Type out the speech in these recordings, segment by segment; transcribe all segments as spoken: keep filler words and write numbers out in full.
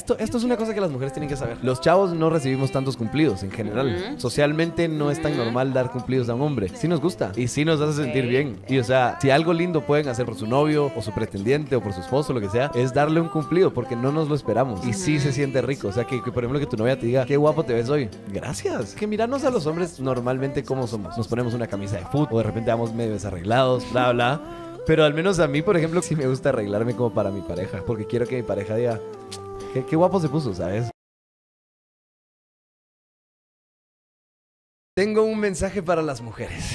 esto, esto es una cosa que las mujeres tienen que saber. Los chavos no recibimos tantos cumplidos en general. Uh-huh. Socialmente no es tan normal dar cumplidos a un hombre. Sí nos gusta y sí nos hace sentir bien. Y o sea, si algo lindo pueden hacer por su novio o su pretendiente o por su esposo, lo que sea, es darle un cumplido porque no nos lo esperamos. Y sí se siente rico. O sea, que, que por ejemplo que tu novia te diga, qué guapo te ves hoy. Gracias. Que mirarnos a los hombres normalmente como somos. Nos ponemos una camisa de fútbol o de repente vamos medio desarreglados, bla, bla. Pero al menos a mí, por ejemplo, sí me gusta arreglarme como para mi pareja. Porque quiero que mi pareja diga, qué, qué guapo se puso, ¿sabes? Tengo un mensaje para las mujeres.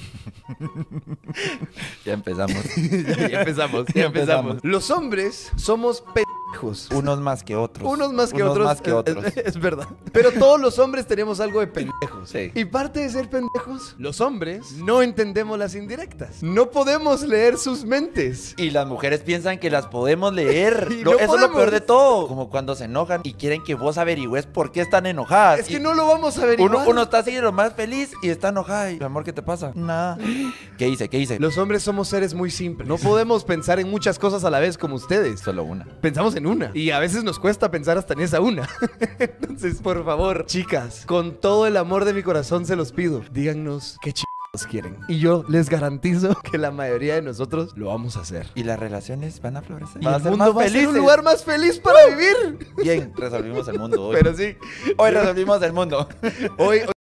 Ya empezamos. ya, ya empezamos, ya, ya empezamos. empezamos. Los hombres somos pendejos. Unos más que otros. Unos más que Unos otros. más que otros. Es, es, es verdad. Pero todos los hombres tenemos algo de pendejos. Sí. Y parte de ser pendejos, los hombres no entendemos las indirectas. No podemos leer sus mentes. Y las mujeres piensan que las podemos leer. No lo, eso podemos. es lo peor de todo. Como cuando se enojan y quieren que vos averigües por qué están enojadas. Es y que no lo vamos a averiguar. Uno, uno está así de lo más feliz y está enojada. Y, amor, ¿qué te pasa? Nada. ¿Qué hice? ¿Qué hice? Los hombres somos seres muy simples. No podemos pensar en muchas cosas a la vez como ustedes. Solo una. Pensamos en una. Y a veces nos cuesta pensar hasta en esa una. Entonces, por favor, chicas, con todo el amor de mi corazón se los pido. Díganos qué chingados quieren. Y yo les garantizo que la mayoría de nosotros lo vamos a hacer. Y las relaciones van a florecer. Y van el a ser mundo más va felices. a ser un lugar más feliz para vivir. Bien, resolvimos el mundo hoy. Pero sí. Hoy resolvimos el mundo. Hoy... hoy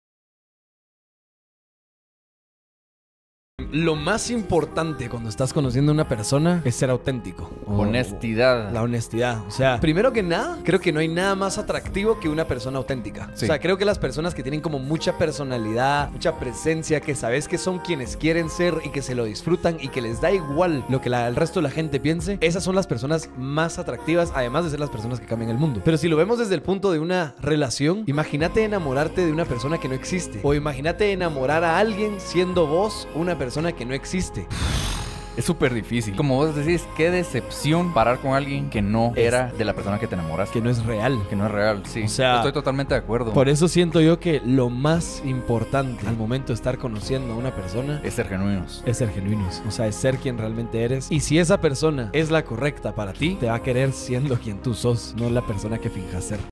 Lo más importante cuando estás conociendo a una persona es ser auténtico. Honestidad. La honestidad. O sea, primero que nada, creo que no hay nada más atractivo que una persona auténtica. Sí. O sea, creo que las personas que tienen como mucha personalidad, mucha presencia, que sabes que son quienes quieren ser y que se lo disfrutan y que les da igual lo que la, el resto de la gente piense, esas son las personas más atractivas, además de ser las personas que cambian el mundo. Pero si lo vemos desde el punto de una relación, imagínate enamorarte de una persona que no existe. O imagínate enamorar a alguien siendo vos una persona que no existe. Es súper difícil. Como vos decís, qué decepción parar con alguien que no era de la persona que te enamoraste. Que no es real. Que no es real, sí. O sea, estoy totalmente de acuerdo. Por eso siento yo que lo más importante al momento de estar conociendo a una persona es ser genuinos. Es ser genuinos. O sea, es ser quien realmente eres. Y si esa persona es la correcta para ti, te va a querer siendo quien tú sos, no la persona que finjas ser.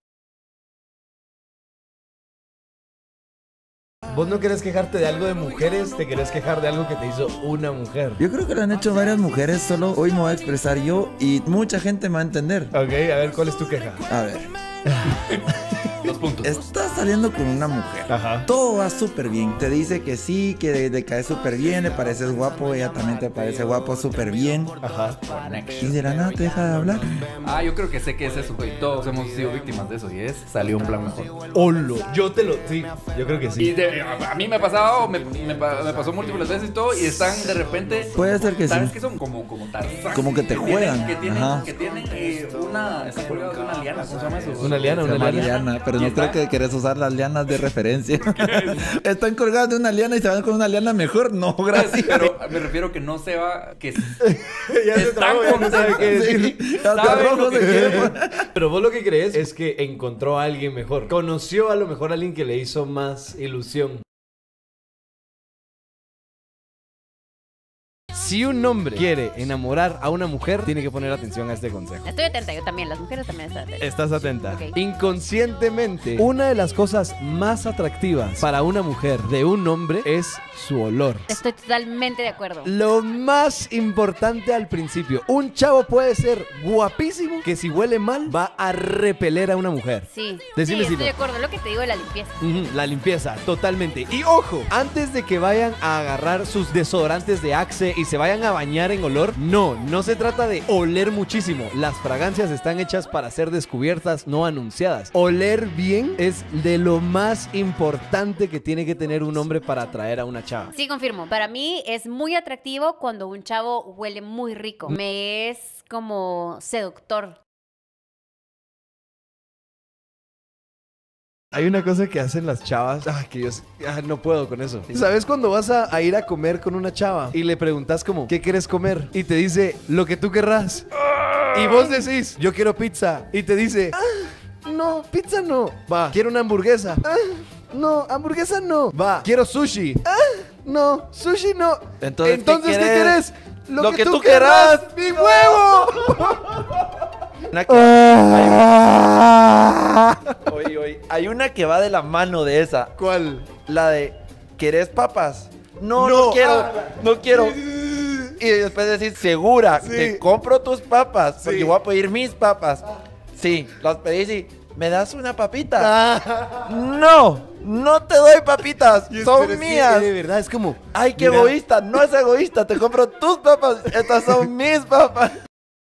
¿Vos no querés quejarte de algo de mujeres? ¿Te querés quejar de algo que te hizo una mujer? Yo creo que lo han hecho varias mujeres, solo hoy me voy a expresar yo y mucha gente me va a entender. Ok, a ver, ¿cuál es tu queja? A ver. Dos puntos. Estás saliendo con una mujer. Ajá. Todo va súper bien. Te dice que sí, que te caes súper bien, le pareces guapo, ella también te parece guapo, súper bien. Ajá. Y de la nada te deja de hablar. Ah, yo creo que sé que es eso, güey. Todos hemos sido víctimas de eso y es salió un plan mejor. Olo. Yo te lo... Sí, yo creo que sí. Y de, a, a mí me ha pasado, me, me, me pasó múltiples veces y todo, y están de repente... Puede ser que ¿sabes sí. qué son? Como, como Tarzán. Como que te juegan. Que tienen, Ajá. que tienen eh, una... Están colgados de una liana, ¿cómo se llama eso? Una liana, Se una llama liana. liana, pero no creo que querés usar las lianas de referencia. Están colgadas de una liana y se van con una liana mejor. No, gracias. Pero me refiero que no se va... Que ya se trabó, ya no sabe qué decir. Sí, hasta rojo se quiere poner. Pero vos lo que crees es que encontró a alguien mejor. Conoció a lo mejor a alguien que le hizo más ilusión. Si un hombre quiere enamorar a una mujer, tiene que poner atención a este consejo. Estoy atenta, yo también, las mujeres también están atentas. Estás atenta. Ok. Inconscientemente, una de las cosas más atractivas para una mujer de un hombre es su olor. Estoy totalmente de acuerdo. Lo más importante al principio, un chavo puede ser guapísimo que si huele mal va a repeler a una mujer. Sí, Decime sí, si estoy no. de acuerdo, lo que te digo de la limpieza. Ujú, la limpieza, totalmente. Y ojo, antes de que vayan a agarrar sus desodorantes de Axe y se vayan a bañar en olor, no, no se trata de oler muchísimo. Las fragancias están hechas para ser descubiertas, no anunciadas. Oler bien es de lo más importante que tiene que tener un hombre para atraer a una chava. Sí, confirmo. Para mí es muy atractivo cuando un chavo huele muy rico. Me es como seductor. Hay una cosa que hacen las chavas, ah, que yo ah, no puedo con eso. ¿Sabes cuando vas a, a ir a comer con una chava y le preguntas como, ¿qué quieres comer? Y te dice, lo que tú querrás. Y vos decís, yo quiero pizza. Y te dice, ah, no, pizza no. Va, quiero una hamburguesa. Ah, no, hamburguesa no. Va, quiero sushi. Ah, no, sushi no. Entonces, Entonces ¿qué ¿qué querés? querés? Lo que tú querrás. ¡Mi huevo! Una que- hay una que va de la mano de esa. ¿Cuál? La de, ¿querés papas? No, No, no, quiero, ah, no quiero. sí, sí, sí. Y después decís, segura, Sí. te compro tus papas, porque Sí. voy a pedir mis papas. Sí, las pedís y, ¿me das una papita? Ah. No, no te doy papitas, Y es- son pero es que, mías. de verdad, es como... Ay, qué mira, egoísta, no es egoísta, te compro tus papas, estas son mis papas.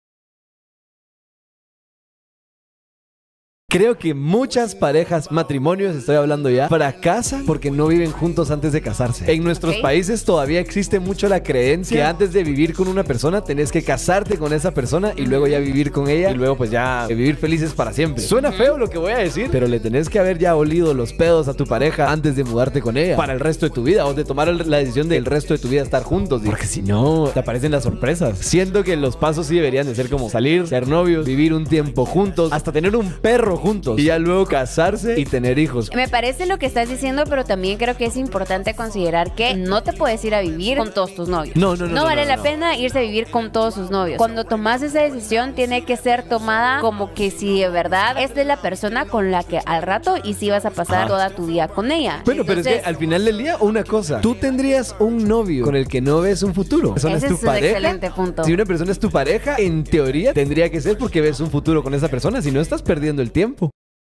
Creo que muchas parejas, matrimonios, estoy hablando ya, fracasan porque no viven juntos antes de casarse. En nuestros Ok. países todavía existe mucho la creencia que antes de vivir con una persona tenés que casarte con esa persona y luego ya vivir con ella y luego pues ya vivir felices para siempre. Suena feo lo que voy a decir, pero le tenés que haber ya olido los pedos a tu pareja antes de mudarte con ella para el resto de tu vida o de tomar el- la decisión del resto de tu vida estar juntos. Porque si no, te aparecen las sorpresas. Siento que los pasos sí deberían de ser como salir, ser novios, vivir un tiempo juntos, hasta tener un perro juntos y ya luego casarse y tener hijos. Me parece lo que estás diciendo, pero también creo que es importante considerar que no te puedes ir a vivir con todos tus novios. No, no, no, no, vale no, la no. pena irse a vivir con todos sus novios. Cuando tomas esa decisión, tiene que ser tomada como que si de verdad es de la persona con la que al rato y si vas a pasar Ajá. toda tu vida con ella. Bueno, pero es que Entonces, al final del día, una cosa, tú tendrías un novio con el que no ves un futuro. Esa persona ese es es tu un pareja. excelente punto. Si una persona es tu pareja, en teoría tendría que ser porque ves un futuro con esa persona, si no estás perdiendo el tiempo.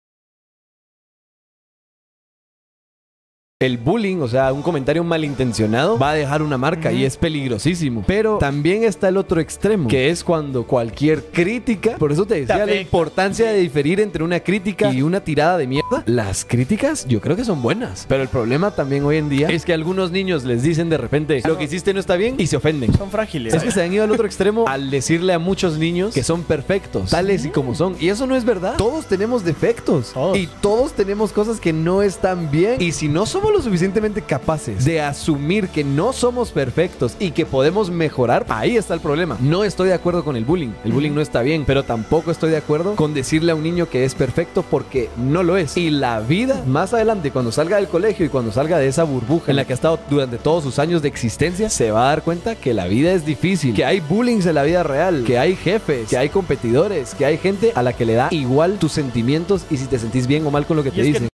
El bullying, o sea, un comentario malintencionado, va a dejar una marca y es peligrosísimo. Pero también está el otro extremo, que es cuando cualquier crítica, por eso te decía la afecta. importancia de diferir entre una crítica y una tirada de mierda. Las críticas yo creo que son buenas, pero el problema también hoy en día es que a algunos niños les dicen de repente, lo que hiciste no está bien y se ofenden. Son frágiles. Es que se han ido al otro extremo al decirle a muchos niños que son perfectos, tales y como son. Y eso no es verdad. Todos tenemos defectos. Todos. Y todos tenemos cosas que no están bien. Y si no somos lo suficientemente capaces de asumir que no somos perfectos y que podemos mejorar, ahí está el problema. No estoy de acuerdo con el bullying. El bullying no está bien, pero tampoco estoy de acuerdo con decirle a un niño que es perfecto porque no lo es. Y la vida, más adelante, cuando salga del colegio y cuando salga de esa burbuja en la que ha estado durante todos sus años de existencia, se va a dar cuenta que la vida es difícil, que hay bullying en la vida real, que hay jefes, que hay competidores, que hay gente a la que le da igual tus sentimientos y si te sentís bien o mal con lo que te es que dicen.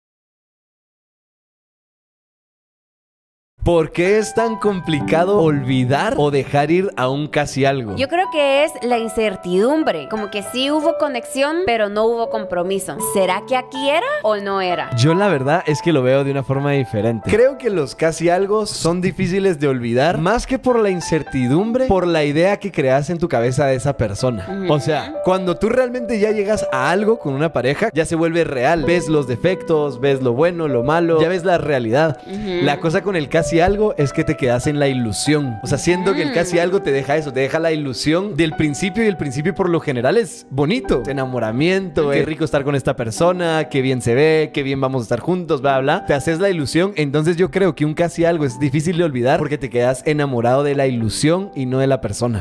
¿Por qué es tan complicado olvidar o dejar ir a un casi algo? Yo creo que es la incertidumbre, como que sí hubo conexión, pero no hubo compromiso. ¿Será que aquí era o no era? Yo la verdad es que lo veo de una forma diferente. Creo que los casi algo son difíciles de olvidar, más que por la incertidumbre, por la idea que creas en tu cabeza de esa persona. Ujú. O sea, cuando tú realmente ya llegas a algo con una pareja, ya se vuelve real. Ves los defectos, ves lo bueno, lo malo, ya ves la realidad. Ujú. La cosa con el casi algo es que te quedas en la ilusión. O sea, siento que el casi algo te deja eso, te deja la ilusión del principio y el principio por lo general es bonito. Enamoramiento, qué rico estar con esta persona, qué bien se ve, qué bien vamos a estar juntos, bla, bla. Te haces la ilusión. Entonces yo creo que un casi algo es difícil de olvidar porque te quedas enamorado de la ilusión y no de la persona.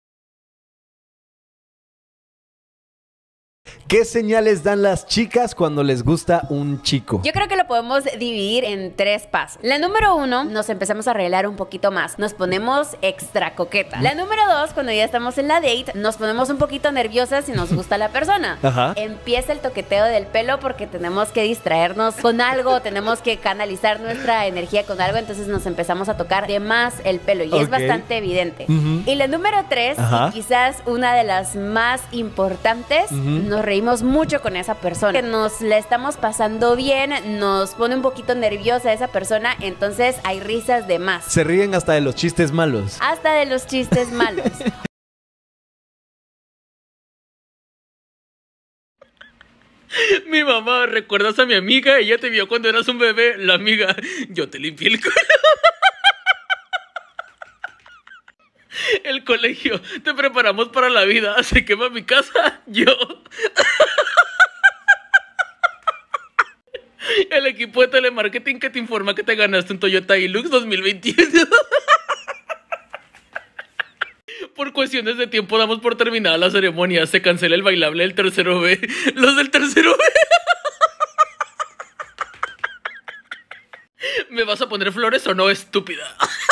¿Qué señales dan las chicas cuando les gusta un chico? Yo creo que lo podemos dividir en tres pasos. La número uno, nos empezamos a arreglar un poquito más. Nos ponemos extra coqueta. La número dos, cuando ya estamos en la date, nos ponemos un poquito nerviosas si nos gusta la persona. Ajá. Empieza el toqueteo del pelo porque tenemos que distraernos con algo, tenemos que canalizar nuestra energía con algo, entonces nos empezamos a tocar de más el pelo y es Ok. bastante evidente. Ujú. Y la número tres, Ajá. y quizás una de las más importantes, Ujú. nos reímos mucho con esa persona. Que nos la estamos pasando bien, nos pone un poquito nerviosa esa persona, entonces hay risas de más. Se ríen hasta de los chistes malos. Hasta de los chistes malos. Mi mamá, ¿recuerdas a mi amiga? Ella te vio cuando eras un bebé. La amiga, yo te limpié el culo. El colegio, te preparamos para la vida. Se quema mi casa, yo. El equipo de telemarketing que te informa que te ganaste un Toyota Hilux dos mil veintiuno. Por cuestiones de tiempo damos por terminada la ceremonia. Se cancela el bailable del tercero B. Los del tercero B. ¿Me vas a poner flores o no, estúpida?